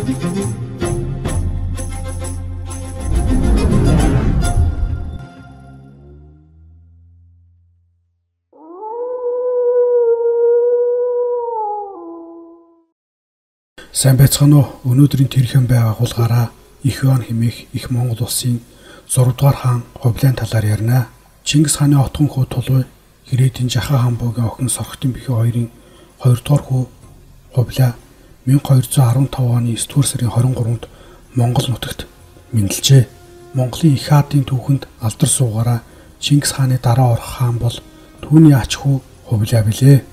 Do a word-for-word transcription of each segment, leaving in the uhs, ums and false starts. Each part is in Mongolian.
Сайн байцгаана уу? Өнөөдрийн тэрхэн бай агуулгаараа Их Иван хэмээх их Монгол улсын зурав дугаар хаан Ховлын талаар ярина. Чингис хааны отгон хүү Тулуй, Хэрээдийн Жаха хаан буугийн охин Сорхтын бэхий хоёрын хоёр дугаар хүү Ховлаа мянга хоёр зуун арван таван оны есдүгээр сарын хорин гуравнд Монгол нутагт мэндэлжээ. Монголын их хаадын түүхэнд алдар суугаараа Чингис хааны дараа орох хаан бол түүний ач хүү Ховлаа билээ.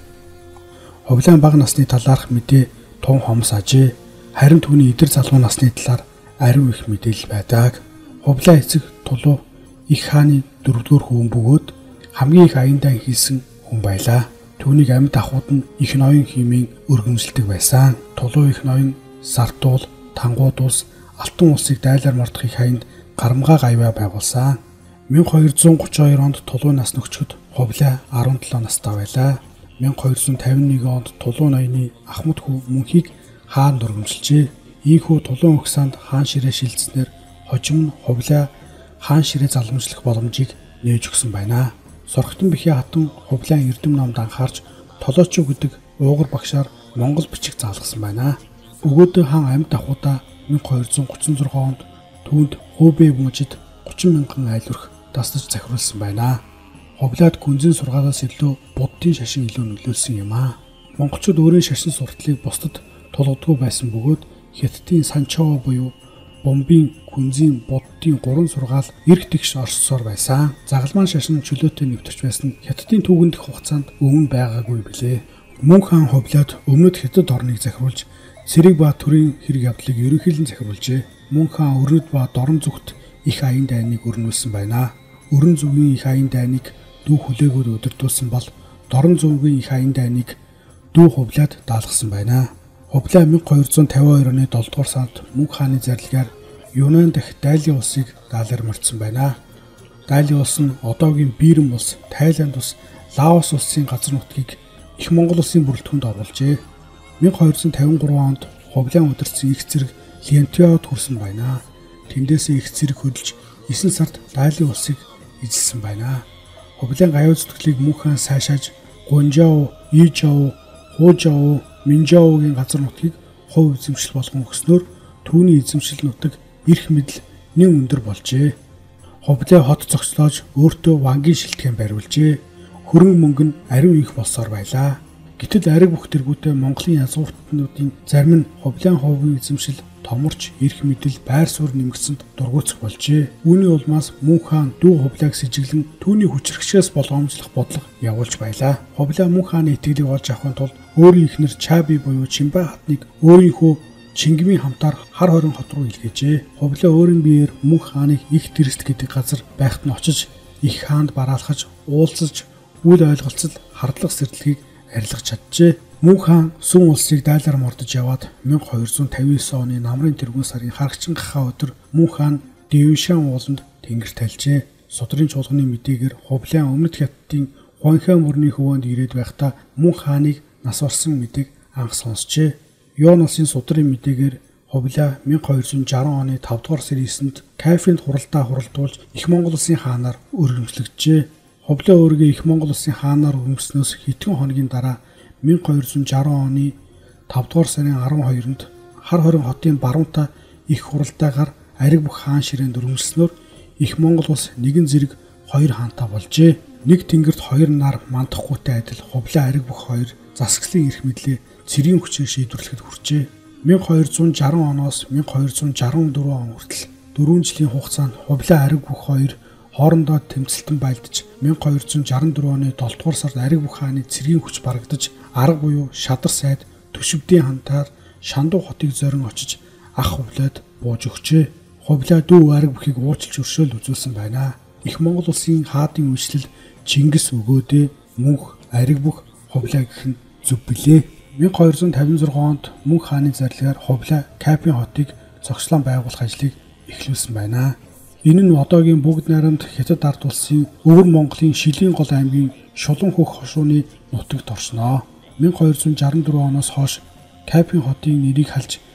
Ховлын бага насны талаарх мэдээ тун хомс ажээ. Харин түүний идэр залуу насны талаар ариун их мэдээлэл байдаг. Ховлаа эцэг Тулуй их хааны дөрөвдүгээр хүүн бөгөөд хамгийн их аяндаа хийсэн хүн байлаа. Түүнийг амьд ахуйд нь их ноён хэмээн өргөмжилдэг байсан. Тулуй их ноён Сартуул, Тангууд улс, Алтан улсыг дайлаар мордох их хаянд гарамгаа гавьяа байгуулсан. мянга хоёр зуун гуравч хоёр онд Тулуй нас нөхчөд Ховлаа арван долоо настай байлаа. мянга хоёр зуун тавин нэг онд Тулуй ноёны Ахмад хүү Мөнхийг хаан дургамжилжээ. Ийхүү Тулуй өгсөнд хаан ширээ шилжснээр хожим нь Ховлаа хаан ширээ залгамжлах боломжийг нээж өгсөн байна. Сорхтон бэхий хатан Ховлын эрдэм номд анхаарч Толоочоо гэдэг уугар багшаар Монгол бичиг заалгасан байна. Өгөөдөө хаан амьд ахуйдаа мянга хоёр зуун гуравч зургаан онд түүнд Хөөбэ мужид гучин мянган айлурх дасдаж захируулсан байна. Ховлаад гүнзгий сургаалаас илүү буддын шашин илүү нөлөөлсөн юм аа. Монголчууд өөрийн шашин сурталыг бусдад тулгадгүй байсан бөгөөд Хятадын Санчоо буюу Бомбын гүнзгий буддын гурван сургаал эрх тэгш орсоор байсан. Загалмаан шашин чөлөөтэй нэвтэрч байсан Хятадын түүхэн дэх хугацаанд өмнө байгаагүй билээ. Мөн хаан Ховлаад өмнөд Хятад орныг захируулж Цэрэг ба төрийн хэрэг явдлыг ерөнхийлөн захируулжээ. Мөн хаан Өрөд ба Дорн зүгт их аян дайныг өрнүүлсэн байна. Өрөн зүгийн их аян дайныг дүү хүлээгүүд удирдуулсан бол Дорн зүгийн их аян дайныг дүү Ховлаад даалгасан байна. Ховлаа мянга хоёр зуун тавин хоёр оны долоо дугаар сард Мөнх хааны зарилгаар Юнан дахь Дайли улсыг даалгаар мордсон байна. Дайли улс нь одоогийн Бирм улс, Тайланд улс, Лаос улсын газар нутгийг их Монгол улсын бүрэлдэхүүнд оруулжээ. мянга хоёр зуун тавин гурван онд Ховлын удирдсан их зэрэг Лентиод хүрсэн байна. Тэндээсээ их зэрэг хөдөлж эсэн сард Дайли улсыг эзэлсэн байна. Ховлын гаяу зүтгэлийг Мөнх хаан сайшааж Гунжаав, Ижаав, Хуужаав, Минжаавгийн газар нутгийг хувь эзэмшил болгон өгснөөр түүний эзэмшил нутаг эрх мэдэл нэн өндөр болжээ. Ховлын хот зогслоож өөртөө вангийн шилтгэн бариулжээ. Хөрөнгө мөнгө нь ариун их болсоор байлаа. Гэтэл ариг бүх тэргүүтээ Монголын язгууртнуудын зарим нь Ховлын хувийн эзэмшил томорч эрх мэдэл байр суурь нэмэгдсэнд дургуутсах болжээ. Үүний улмаас Мөнх хаан дүү Ховлааг сэжиглэн түүний хүчрхшээс болгоомжлох бодлого явуулж байлаа. Ховлаа Мөнх хааны итгэлийг олж авахын тулд өөрийн эхнэр Чаби буюу Чимбай хатныг өөрийнхөө Чингмийн хамтаар хар хорин хот руу илгээжээ. Ховлаа өөрийн биеэр Мөнх хааныг их Тэрст гэдэг газар байхад нь очиж их хаанд бараалхаж, уулзаж, үл ойлголцол хардлах сэрдлэгийг арилгаж чаджээ. Мөнх хаан Сүн улсыг дайлаар мордож яваад мянга хоёр зуун тавин девять оны намрын тэргүүн сарын харагчин гахаа өдөр Мөнх хаан Дэвшан ууланд тэнгэр тальжээ. Судрын чуулганы мэдээгээр Ховлын өмнөд Хятадын Хуанхай мөрний хөвөөнд ирээд байхдаа Мөнх хааныг нас барсан мэдээг анх сонсчээ. Юун улсын судрын мэдээгээр Ховлаа мянга хоёр зуун шаран оны тавд дугаар сарын эсэнд Кайфинд хуралдаа хуралдуулж их Монгол улсын хаанаар өргөмжлөгджээ. Ховлаа өөрийгөө их Монгол улсын хаанаар өргөмжснөөс хэдхэн хоногийн дараа мянга хоёр зуун шаран оны тавд дугаар сарын арван хоёрнд хар хорин хотын баруунтай их хуралдаагаар ариг бүх хаан ширээнд өргөмжлснөөр их Монгол улс нэгэн зэрэг хоёр хаантай болжээ. Нэг тэнгэрт хоёр нар мандахгүйтэй адил Ховлаа ариг бүх хоёр засаглалын эрх мэдлээ цэргийн хүчээр шийдвэрлэхэд хүрчээ. мянга хоёр зуун шаран оноос мянга хоёр зуун шаран дөрвөн он хүртэл дөрвөн жилийн хугацаанд Ховлаа ариг бүх хоёр хоорондоо тэмцэлтэн байлдаж мянга хоёр зуун шаран дөрвөн оны долоо дугаар сард ариг бүх хааны цэргийн хүч барагдаж арга буюу Шадар сайд Төшөвдийн хамтаар Шандуу хотыг зорин очиж ах Ховлаад бууж өгчээ. Ховлаа дүү ариг бүхийг уучлж өршөөл үзүүлсэн байна. Их Монгол улсын хаадын үйлчлэл Чингис өгөөдөө Мөнх ариг бүх Ховлаа гэх нь зөв билээ. мянга хоёр зуун тавин зургаан онд Мөнх хааны зарилгаар Ховлаа Кайфын хотыг зогслон байгуулах ажлыг эхлүүлсэн байна. Энэ нь одоогийн бүгд найрамд Хятад ард улсын Өвөр Монголын Шилийн гол аймгийн Шулуун хөх хошууны нутагт орсноо. мянга хоёр зуун шаран дөрвөн оноос хойш Кайфын хотын нэрийг халж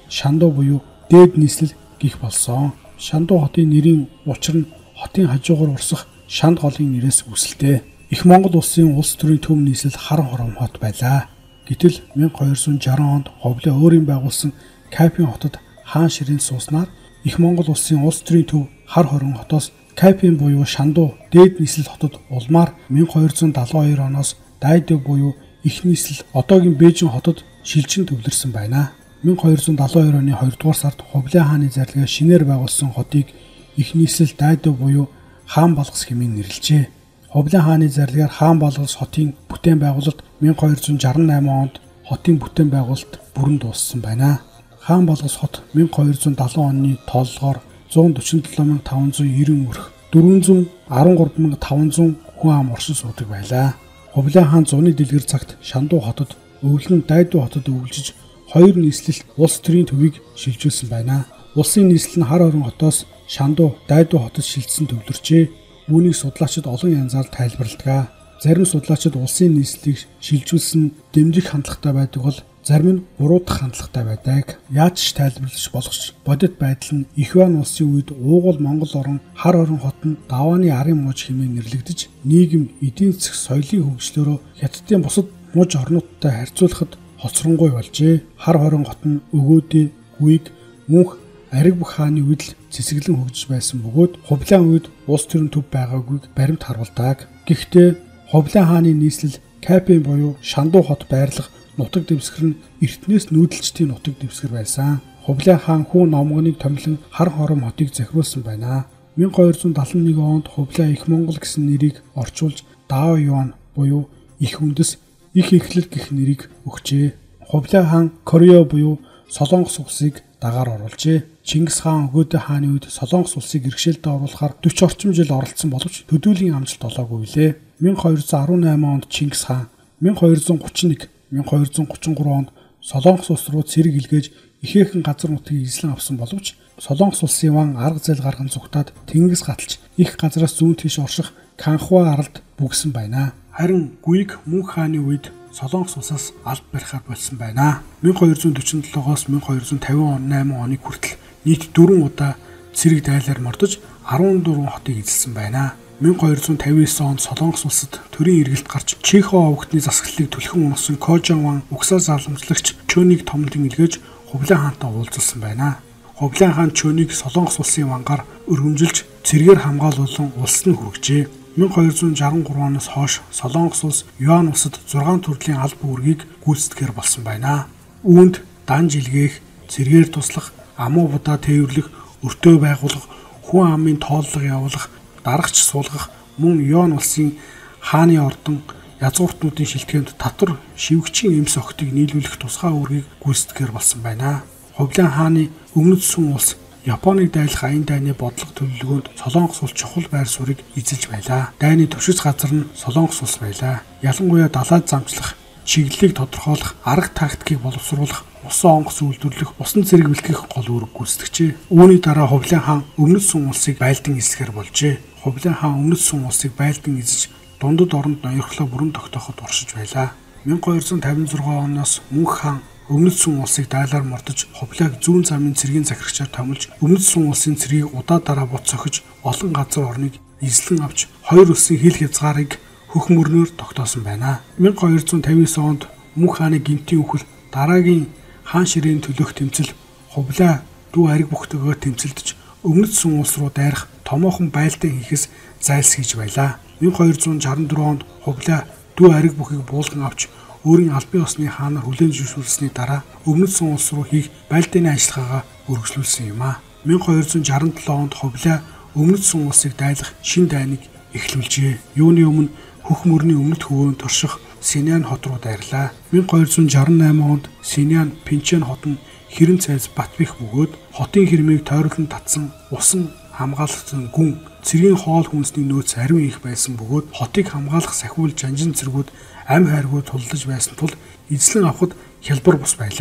Шандуу буюу дээд нийслэл гих болсон. Шандуу хотын нэрийн учир нь хотын хажуугаар урсах Шанд голын нэрээс үүсэлтэй. Их Монгол улсын улс төрийн төв нийслэл Харан хором хот байлаа. Гэтэл мянга хоёр сая шаран онд Ховлын өөрийн байгуулсан Кайпын хотод хаан ширээн сууснаар Их Монгол улсын улс төрийн төв Хар хорон хотоос Кайпын буюу Шандуу дээд нийслэл хотод улмаар мянга хоёр сая дагалдуу хоёр оноос Дайдо буюу их нийслэл одоогийн Бээжин хотод шилжин төвлөрсөн байна. мянга хоёр сая дагалдуу хоёр оны хоёрдугаар сард Ховлын хааны зарлагаар шинээр байгуулсан хотыг их нийслэл Дайдо буюу Хаан Балгас хэмээн нэрлэжээ. Ховлын хааны зарлагаар Хаан Балгас хотын бүтээн байгуулалт мянга хоёр сая шаран найман онд хотын бүтээн байгуулалт бүрэн дууссан байна. Хаан Балгас хот мянга хоёр сая дагалдуу оны тооллогоор зуун дөрвөн долоо мянга таван зуун девять өрх дөрвөн зуун арван гурав мянга таван зуун хүн ам оршин суудаг байлаа. Ховлын хаан зуны дэлгэр цагт Шандуу хотод өвлөн Дайдо хотод өвлжиж хоёр нийслэлт улс төрийн төвийг шилжүүлсэн байна. Улсын нийслэл нь Хар хорон хотоос Шандуу Дайдо хотод шилжсэн төвлөрчээ. Үүнийг судлаачид олон янзаар тайлбарладаг. Зарим судлаачид улсын нийслэлийг шилжүүлсэн дэмжих хандлагатай байдаг бол зарим нь буруудах хандлагатай байдаг. Яаж ч тайлбарлаж болох ч бодит байдал нь Их Ван улсын үед уугуул Монгол орон Хар хорон хот нь Давааны арын мууж хэмээн нэрлэгдэж нийгэм, эдийн засаг, соёлын хөгжлөөрөө Хятадын бусад мууж орнуудтай харьцуулахад хоцронгуй болжээ. Хар хорон хот нь өгөөдөө, гүйг, мөнх, ариг бүх хааны үед л цэцэглэн хөгжиж байсан бөгөөд Ховлын үед улс төрийн төв байгаагүйг баримт харуулдаг. Гэхдээ Ховлын хааны нийслэл Кайпын буюу Шандуу хот байрлах нутаг дэвсгэр нь эртнээс нүүдэлчдийн нутаг дэвсгэр байсан. Ховлын хаан хүн номгоныг томилон Хар хором хотыг захируулсан байна. мянга хоёр сая дагалдуу нэг онд Ховлын Их Монгол гэсэн нэрийг орчуулж Дао Юан буюу их үндэс, их эхлэл гэх нэрийг өгчээ. Ховлын хаан Корео буюу Солонгос улсыг дагаар оруулжээ. Чингис хаан Өгөөдөө хааны үед Солонгос улсыг иргэшээлтэд оруулахаар дөрвөн орчим жил оролцсон боловч төдийлөн амжилт олоогүй лээ. мянга хоёр сая арван найман онд Чингис хаан, мянга хоёр сая гуравч нэг, мянга хоёр сая гуравч гурав онд Солонгос улс руу цэрэг илгээж ихээхэн газар нутгийг эзлэн авсан боловч Солонгос улсын ван арга зээл гарган зүгтаад тэнгис гаталж их газраас зүүн тийш орших Канхуа аралд бүгсэн байна. Харин Гүйг Мөнх хааны үед Солонгос улсаас алд барихаар болсон байна. мянга хоёр сая дөрвөн долоогоос мянга хоёр сая тавин найман оны хүртэл нийт дөрвөн удаа цэрэг дайлаар мордож арван дөрвөн хотыг эзэлсэн байна. мянга хоёр сая тавин девять онд Солонгос улсад төрийн эргэлт гарч Чихо овогтны засаглалыг түлхэн унасан Кожон ван угсаа заламжлагч Чөнийг томлон илгээж Ховлын хаантай уулзсан байна. Ховлын хаан Чөнийг Солонгос улсын вангаар өргөмжилж цэргээр хамгаалуулан улс нь хүргэжээ. мянга хоёр сая шаран гурав оноос хойш Солонгос улс Юан улсад зургаан төрлийн алба үүргийг гүйцэтгэхээр болсон байна. Үүнд дан жилгээх, цэргээр туслах, амуу будаа тээвэрлэх, өртөө байгуулах, хүн амын тооллого явуулах, дарагч суулгах, мөн Юан улсын хааны ордон язгууртнуудын шилтгэнд татвар шивгчийн эмс охтыг нийлүүлэх тусгай үүргийг гүйцэтгэхээр болсон байна. Ховлын хааны өмнөд сүм улс Японыг дайлах аян дайны бодлого төлөвлөгөөнд Солонгос улс чухал байр суурийг эзэлж байлаа. Дайны төвшөц газар нь Солонгос улс байлаа. Ялангуяа далайд замчлах, чиглэлийг тодорхойлох, арга тактикийг боловсруулах, усан онгоц үйлдвэрлэх, усан цэрэг бэлтгэх гол үүрэг гүйцэтгэжээ. Үүний дараа Ховлын хаан өмнөд сүм улсыг байлдан эзлэхээр болжээ. Ховлын хаан өмнөд сүм улсыг байлдан эзэж дундад оронд ноёрхлоо бүрэн тогтооход оршиж байлаа. мянга хоёр сая тавин зургаан оноос Мөнх хаан өмнөд сүм улсыг дайлаар мордож Ховлыг зүүн замын цэргийн захирагчаар томилж өмнөд сүм улсын цэргийг удаа дараа бут цохиж олон газар орныг эзлэн авч хоёр улсын хил хязгаарыг хөх мөрнөөр тогтоосон байна. мянга хоёр сая тавин девять онд Мөнх хааны гинтийн үхэл дараагийн хаан ширээн төлөөх тэмцэл Ховлаа дүү ариг бүхтэйгээр тэмцэлдэж өмнөд сүм улс руу дайрах томоохон байлдан хийхээс зайлсхийж байлаа. мянга хоёр сая шаран дөрвөн онд Ховлаа дүү ариг бүхийг буулган авч өөрийн албан ёсны хаанаар хүлээн зөвшөөрсөний дараа өмнөд сүм улс руу хийх байлдааны ажиллагаагаа үргэлжлүүлсэн юм а. мянга хоёр сая шаран долоо онд Ховлаа өмнөд сүм улсыг дайлах шин дайныг эхлүүлжээ. Юуны өмнө хөх мөрний өмнөд хөвөөнд турших Синян хот руу дайрлаа. мянга хоёр сая шаран найман онд Синян Пинчэн хот нь хэрэн цайз Батбих бөгөөд хотын хэрмийг тойруулан татсан усан хамгаалалтын гүн цэргийн хоол хүнсний нөөц ариун их байсан бөгөөд хотыг хамгаалах сахиул жанжин цэргүүд ам хайргуу тулдаж байсан тул эзлэн авахд хялбар бус байлаа.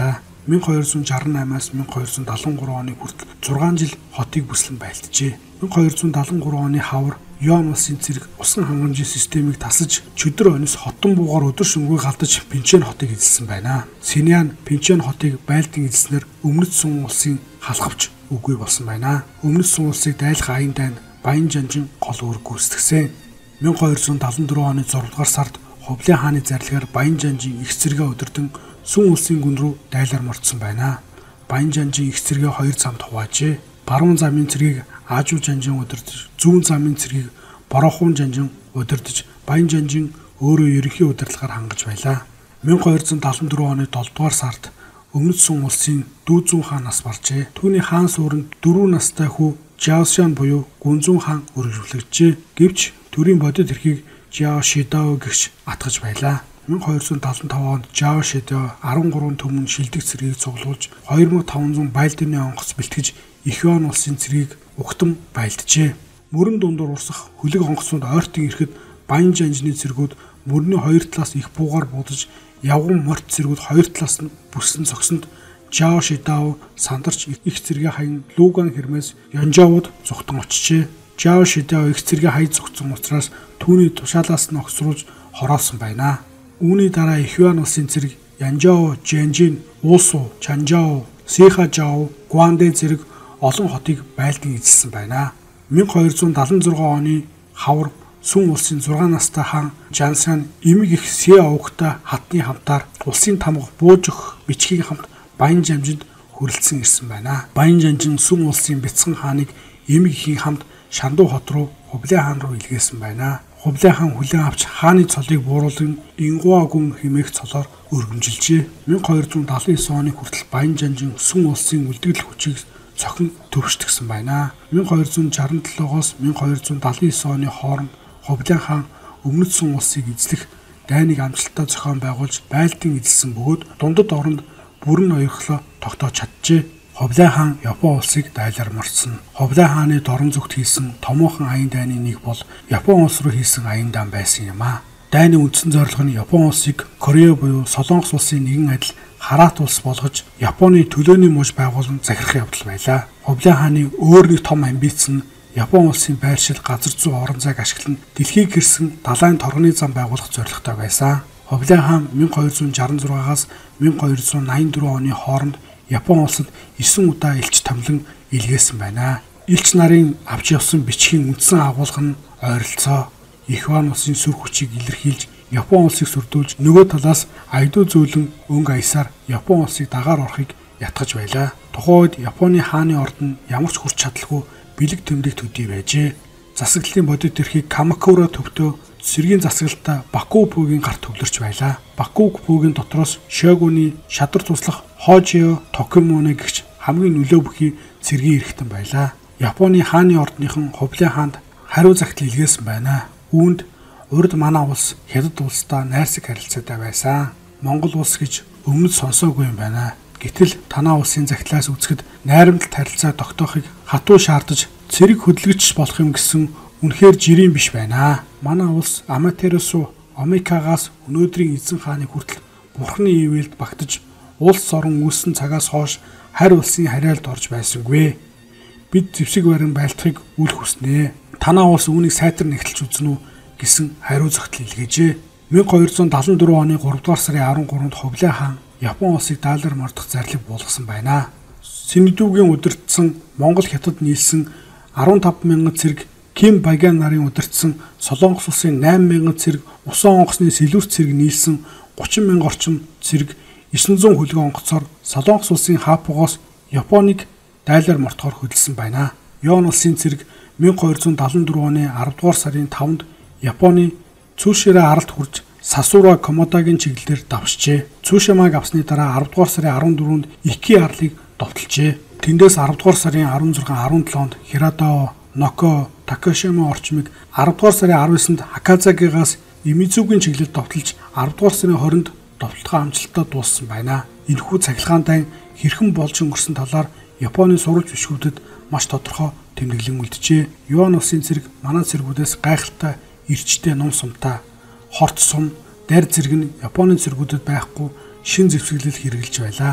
мянга хоёр зуун шарсан аймаас мянга хоёр зуун далан гурван оны хүртэл зургаан жил хотыг бүслэн байлджээ. мянга хоёр зуун далан гурван оны хавар Юан улсын цэрэг усан хангамжийн системийг тасаж чөдөр хойноос хотон буугаар өдөр шөнөгүй галдаж Пинчэн хотыг эзэлсэн байна. Синьян Пинчэн хотыг байлдан эзэлснээр Өмнөд Сун улсын халахвч үгүй болсон байна. Өмнөд Сун улсыг дайлах аян дайнд Баян Жанжин гол үүрэг гүйцэтгсэн. мянга хоёр зуун далан дөрвөн оны зургаан дугаар сард Хувлын хааны зарлагаар Баян Жанжин их цэргээ удирдан Сүн улсын гүн рүү дайлаар мордсон байна. Баян Жанжин их цэргээ хоёр замд хуваажээ. Баруун замын цэргийг Аажуу Жанжин удирдаж, зүүн замын цэргийг Бороохон Жанжин удирдаж, Баян Жанжин өөрөө ерөнхий удирдлагаар хангаж байлаа. мянга хоёр зуун далан дөрвөн оны долоо дугаар сард Өмнөд Сун улсын Дүүзүүн хаан нас баржээ. Түүний хаан суурьнд дөрвөн настай хүү Жаошан буюу Гүнзүүн хаан өргөжлөгжжээ. Гэвч төрийн бодит эрхийг Жао Шидао гэгч атгаж байлаа. мянга хоёр зуун далан таван онд Жао Шидао арван гурван түмэн шилдэг цэргийг цуглуулж хоёр мың таван зуун байлданы онгоц бэлтгэж Их Юан улсын цэргийг угтан байлджээ. Мөрөн дундуур урсах хөлөг онгоцнууд ойртон ирэхэд Баян Жанжины цэргүүд мөрний хоёр талаас их буугаар будаж явган морт цэргүүд хоёр талаас нь бүссэн цогсонд Жао Шидао сандарч их цэргийн хаян Луган хэрмээс Янжаавууд зүхтэн очижээ. Жао Шидао их цэргийн хаяг зүгтсэн учраас түүний тушаалаас нь огсруулж хороолсон байна. Үүний дараа Их Юан улсын цэрэг Янжао, Жанжин, Уусу, Чанжао, Сихажао, Гуандэ зэрэг олон хотыг байлдан эзэлсэн байна. мянга хоёр зуун далан зургаан оны хавар Сүн улсын зургаан настай хаан Жансан эмэг их Сэ овогтой хатны хамтаар улсын тамга бууж өгөх бичгийн хамт Баян Жанжинд хүрэлцэн ирсэн байна. Баян Жанжин Сүн улсын бяцхан хааныг эмэг ихийн хамт Шандуу хот руу Хувлын хаан руу илгээсэн байна. Хувлын хаан хүлээн авч хааны цолыг бууруулан Ингуа гүн хэмээх цолоор өргөмжилжээ. мянга хоёр зуун далан девять оны хүртэл Баян Жанжин Сүн улсын үлдэгдэл хүчийг цохин төвшдгсэн байна. мянга хоёр зуун шарсан долоогоос мянга хоёр зуун далан девять оны хооронд Хувлын хаан Өмнөд Сун улсыг эзлэх дайныг амжилттай зохион байгуулж байлдан эзэлсэн бөгөөд дундад оронд бүрэн ноёрхлоо тогтоож чаджээ. Хувлын хаан Япон улсыг дайлаар мордсон. Хувлын хааны дорн зүгт хийсэн томоохон аян дайны нэг бол Япон улс руу хийсэн аян дан байсан юм а. Дайны үндсэн зорилго нь Япон улсыг Корея буюу Солонгос улсын нэгэн адил Хараат улс болгож Японы төлөөний мууж байгуулан захирах явдал байлаа. Хувлын хааны өөр нэг том амбиц нь Япон улсын байршил газар зүй орон зайг ашиглан дэлхийг гэрсэн далайн торгоны зам байгуулах зорилготой байсан. Хувлын хаан мянга хоёр зуун шарсан зургаагаас мянга хоёр зуун найман дөрвөн оны хооронд Япон улсад девять удаа элч томлон илгээсэн байна. Элч нарын авч явсан бичгийн үндсэн агуулга нь ойролцоо Их Юан улсын сүр хүчийг илэрхийлж Япон улсыг сүрдүүлж нөгөө талаас аяду зөөлөн өнгө аясаар Япон улсыг дагаар орохыг ятгаж байлаа. Тухайн үед Японы хааны орд нь ямар ч хүрч чадалгүй бэлэг тэмдэг төдий байжээ. Засаглалын бодит эрхийг Камакура төвтөө цэргийн засаглалтаа Бакупүгийн гарт төвлөрч байлаа. Бакупүгийн дотроос Шогуны шадар туслах Хожио Токимоне гэгч хамгийн нөлөө бүхий цэргийн эрхтэн байлаа. Японы хааны ордныхан Хувлын хаанд хариу загтал илгээсэн байна. Үүнд урд манай улс Хятад улстай найрсаг харилцаатай байсан. Монгол улс гэж өмнөд сонсоогүй юм байна. Гэтэл танаа улсын загтлаас үзэхэд найрамдалт харилцаа тогтоохыг хатуу шаардаж цэрэг хөдөлгөж болох юм гэсэн үнэхээр жирийн биш байна. Манай улс Аматерасу Омикагаас өнөөдрийн эзэн хааны хүртэл бурхны ивэлд багтаж улс орон үүссэн цагаас хойш харь улсын хариалд орж байсангүй. Бид зэвсэг барин байлдахыг үл хүснэ. Танаа улс үүнийг сайтар нэгтэлж үзнэ үү гэсэн хариу зогтол илгээжээ. мянга хоёр зуун далан дөрвөн оны гурав дугаар сарын арван гуравнд Хувлын хаан Япон улсыг даалгаар мордох зарлиг буулгасан байна. Синдүүгийн удирдсан Монгол Хятад нийлсэн арван таван мянган цэрэг, Ким Багян нарын удирдсан Солонгос улсын найман мянган цэрэг, усан онгоцны сэлүүрт цэрэг нийлсэн гучин мянган орчим цэрэг девять зуун хөлгөө онгоцоор Солонгос улсын Хапугоос Японыг дайлаар мортохоор хөдөлсөн байна. Юан улсын цэрэг мянга хоёр зуун далан дөрвөн оны арав дугаар сарын таванд Японы Цүширэ аралд хүрч Сасура Комодагийн чиглэлээр давшжээ. Цүшимаг авсны дараа арав дугаар сарын арван дөрөвөнд Ики арлыг довтолжээ. Тэндээс арав дугаар сарын арван зургаан арван селонд Хирадао, Ноко, Такашима орчмыг арав дугаар сарын арав есэнд Хаказагигаас Имизугийн чиглэлд довтолж арав дугаар сарын хорионд довтолтгоо амжилттай дууссан байна. Энэхүү цахилгаантай хэрхэн болж өнгөрсөн талаар Японы сурвалж бичгүүдэд маш тодорхой тэмдэглэн үлджээ. Юан улсын цэрэг манай цэргүүдээс гайхалтай эрчтэй ном сумтай хорт сум, дарь зэрэг нь Японы цэргүүдэд байхгүй шин зэвсэглэл хэрэгжилж байлаа.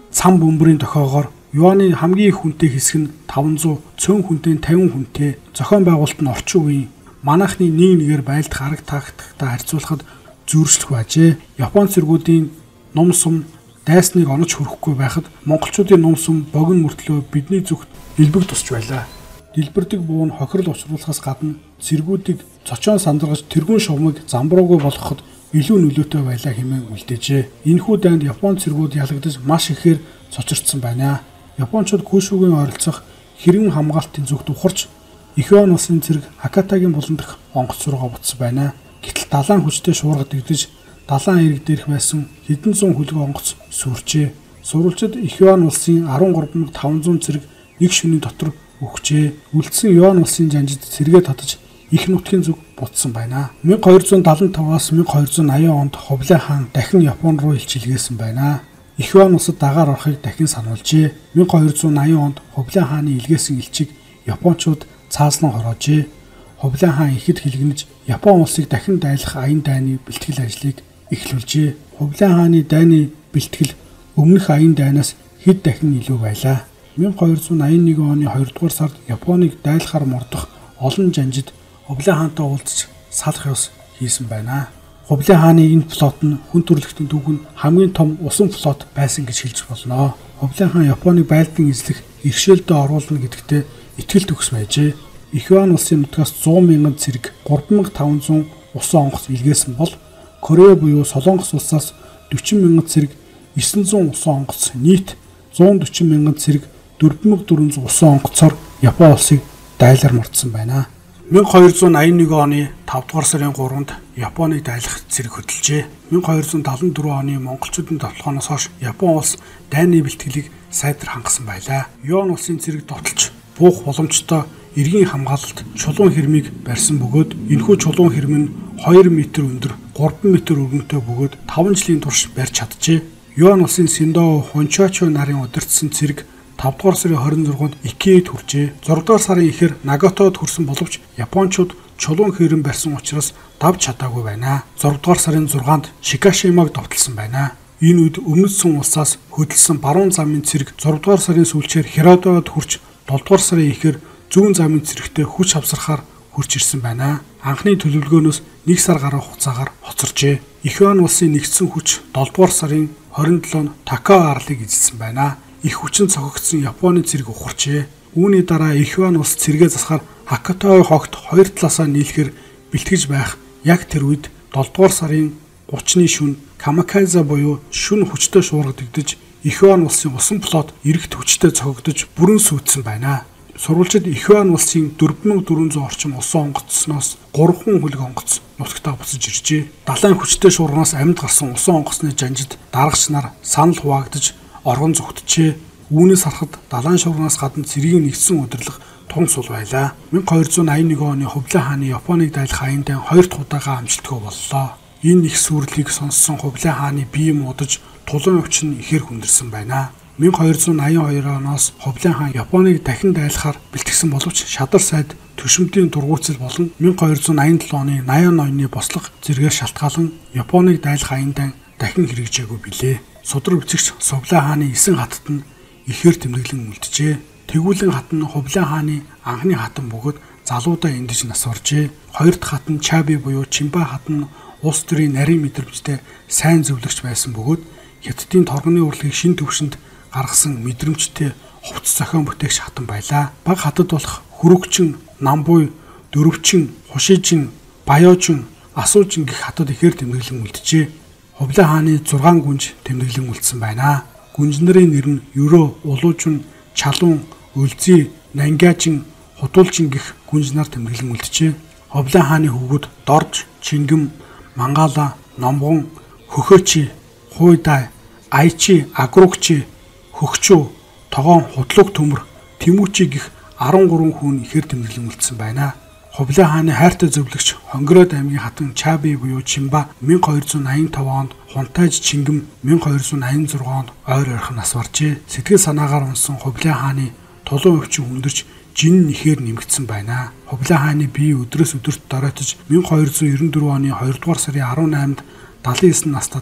Сан бөмбөрийн дохоогоор юаны хамгийн их хүнтэй хэсэг нь таван зуун, цөөн хүнтэй нь тавин хүнтэй. Зохион байгуулалт нь орчин үеийн манайхны нэг нэгээр байлдах арга тактиктай харьцуулахад зүйрлэх байжээ. Япон цэргүүдийн ном сум дайсныг онож хүрэхгүй байхад монголчуудын ном сум богино мөртлөө бидний зүгт дэлбэг тусч байлаа. Дэлбэрдэг буу нь хохирол учруулахаас гадна цэргүүдийг цочоон сандаргаж тэргүүн шугамыг замбруугүй болгоход илүү нөлөөтэй байлаа хэмээн үлдээжээ. Энэхүү дайнд Япон цэргүүд ялагдаж маш ихээр цочирдсан байна. Япончууд Кюшугийн ойролцох хэрэг хамгаалтын зүгт ухарч Ихуан улсын цэрэг Хакатагийн булан дах онгоц руугаа буцсан байна. Гэтэл далайн хүчтэй шуурга дэгдэж далайн эрэг дээрх байсан хэдэн зуун хүлэг онгоц сүрчээ. Сурвалжид Ихуан улсын арван гурав мянган таван зуун цэрэг нэг шөнийн дотор өгчээ. Үлдсэн Юан улсын жанжид сэргээ татаж их нутгийн зүг буцсан байна. мянга хоёр зуун далаван таваас мянга хоёр зуун аян онд Хубилай хаан дахин Япон руу илчилгээсэн байна. Ихуан улсад дагаар орохыг дахин сануулжээ. мянга хоёр зуун аян онд Хубилай хааны илгээсэн элчийг Япончууд цааслан хороожээ. Хубилай хаан ихэд хэлгэнэж Япон улсыг дахин дайлах аян дайны бэлтгэл ажлыг эхлүүлжээ. Хубилай хааны дайны бэлтгэл өмнөх аян дайнаас хэд дахин илүү байлаа. мянга хоёр зуун аян нэгэн оны хоёрдугаар сард Японыг дайлахаар мордох олон жанжид Хубилай хаантай уулзч салах ёс хийсэн байна. Хубилай хааны энэ флот нь хүн төрөлхтөн түүхэн хамгийн том усан флот байсан гэж хэлж болно. Хубилай хаан Японыг байлдан эзлэх иргэшээлдээ оруулна гэдэгтээ итгэл төгс байжээ. Ихуан улсын нутгаас зуун мянган цэрэг, гурав мянган таван зуун усан онгоц илгээсэн бол Корея буюу Солонгос улсаас дөрвөн мянган цэрэг, есөн зуун усан онгоц, нийт зуун дөрвөн мянган цэрэг, дөрвөн мянган дөрвөн зуун усан онгоцоор Япон улсыг дайлар мордсон байна. мянга хоёр зуун аян нэгэн оны тавдугаар сарын гурванд Японыг дайлах цэрэг хөдөлжээ. мянга хоёр зуун тавдугаар дөрвөн оны монголчуудын тоглохоноос хойш Япон улс дайны бэлтгэлийг сайтар хангасан байлаа. Юан улсын цэрэг довтолж буух боломжтой эргийн хамгаалалт чулуун хэрмийг барьсан бөгөөд энэхүү чулуун хэрм нь хоёр метр өндөр, гурван метр өргөнтэй бөгөөд таван жилийн турш барьж чаджээ. Юан улсын Синдоо Хончочо нарын удирдсан цэрэг тавдугаар сарын хорин зурганд Икеэд хүрчээ. зургаадугаар сарын ихэр Нагатод хүрсэн боловч Япончууд чулуун хэрэм барьсан учраас давж чадаагүй байна. зургаадугаар сарын зургаанд Шикашимаг довтолсон байна. Энэ үед өмнөд Сун улсаас хөдөлсөн баруун замын цэрэг зургаадугаар сарын сүүлчээр Хиродод хүрч долдугаар сарын ихэр зүүн замын цэрэгтэй хүч авсархаар хурж ирсэн байна. Анхны төлөвлөгөөнөөс нэг сар гаруй хугацаагаар хоцоржээ. Ихуан улсын нэгдсэн хүч долдугаар сарын хорин долоонд Такао арлыг эзэлсэн байна. Их хүчин цогогдсон Японы цэрэг ухарчээ. Үүний дараа Ихуан улс цэргээ засахаар Хакатогийн хогт хоёр талаасаа нийлэхээр бэлтгэж байх яг тэр үед долдугаар сарын гуравны шөнө Камакайза буюу шүн хүчтэй шуурга дэгдэж Ихуан улсын усан флот эрэгт хүчтэй цогогдож бүрэн сүйдсэн байна. Сурвалжид Ихуан улсын дөрвөн мянган дөрвөн зуун орчим усан онгоцсноос гурван хүлэг онгоц нутагтаа буцаж иржээ. Далайн хүчтэй шуургаас амьд гарсан усан онгоцны жанжид дарагч нар санал хуваагдаж оргон зүгтжээ. Үүнээс харахад далайн шуургаас гадна цэргийн нэгдсэн удирлах тун сул байлаа. мянга хоёр зуун аян нэгэн оны Хубилай хааны Японыг дайлах аян дайн хоёр дахь удаага амжилтгүй боллоо. Энэ их сүрлийг сонссон Хубилай хааны бие муудаж тулан өвчин ихээр хүндэрсэн байна. мянга хоёр зуун аян хоёр оноос Хубилай хаан Японыг дахин дайлахаар бэлтгэсэн боловч шадар сайд төшөмтийн дургуутсал болон мянга хоёр зуун аян долоо оны Наян ноёны бослого зэргээр шалтгаалan Японыг дайлах аян дайн дахин хэрэгжээгүй билээ. Судар бичигч Хубилай хааны эсэн хатад нь ихээр тэмдэглэн үлджээ. Тэгүүлэн хат нь Хубилай хааны анхны хатан бөгөөд залуудаа эндэж нас оржээ. Хоёр дахь хат нь Чаби буюу Чимба хат нь улс төрийн нарийн мэдрэмжтэй сайн зөвлөгч байсан бөгөөд Хятадын торгоны урлагийг шин төвшөнд гаргасан мэдрэмжтэй хувцс зохион бүтээгч хатан байлаа. Баг хатад болох Хүрэгчин, Намбуй, Дөрөвчин, Хушижин, Баяожин, Асуужин гэх хатад ихээр тэмдэглэн үлджээ. Хубилай хааны зургаан гүнж тэмдэглэн үлдсэн байна. Гүнжнэрийн нэр нь Ерөө, Улуужин, Чалуун, Үлзий, Нангиажин, Худуулжин гэх гүнж нар тэмдэглэн үлджээ. Хубилай хааны хөвгүүд Дорж, Чингэм, Мангала, Номгон, Хөхөөчи, Хуйдай, Айчи, Агругчи, Хөгчөө, Тогоон, Худлуг төмөр, Тэмүүчи гэх арван гурван хүн ихээр тэмдэглэн үлдсэн байна. Хубилай хааны хайртай зөвлөгч Хонгород аймгийн хатан Чаби буюу Чимба мянга хоёр зуун аян таван онд, Хунтайж Чингэм мянга хоёр зуун аян зургаан онд ойр ойрхон нас баржээ. Сэтгэл санаагаар унсан Хубилай хааны тулуун өвчин хүндэрч жин нь ихээр нэмэгдсэн байна. Хубилай хааны бие өдрөөс өдөрт доройтож мянга хоёр зуун девяносто дөрвөн оны хоёрдугаар сарын арван найманд далайн эсн настайтай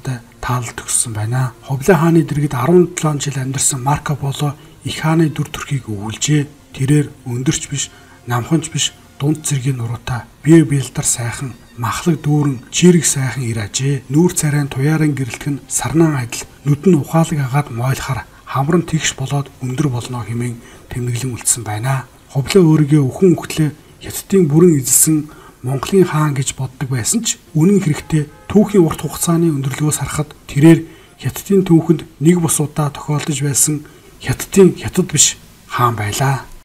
таалал төгссөн байна. Хувлаа хааны дэргэд арван долоон жил амьдарсан Марко Поло их хааны дүр төрхийг өвүүлжээ. Тэрээр өндөрч биш, намханч биш, дунд цэргийн нуруутай, бие бэлдар сайхан, махлаг дүүрэн, чирэг сайхан ир ажээ. Нүүр царайн туяарын гэрэлтэн сарнаан адил нүд нь ухаалаг агаад мойлохоор хамран тэгш болоод өндөр болно хэмээн тэмдэглэн үлдсэн байна. Хувлаа өөрийгөө өхөн өгтлээ Хятадын бүрэн эзэлсэн Монголын хаан гэж боддог байсан ч үнэн хэрэгтээ түүхийн урт хугацааны өндөрлгөөс харахад тэрээр Хятадын түүхэнд нэг бус удаа тохиолдож байсан Хятадын Хятад биш хаан байлаа.